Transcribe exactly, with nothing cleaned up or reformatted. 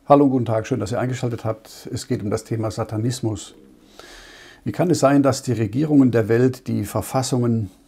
Hallo und guten Tag, schön, dass ihr eingeschaltet habt. Es geht um das Thema Satanismus. Wie kann es sein, dass die Regierungen der Welt die Verfassungen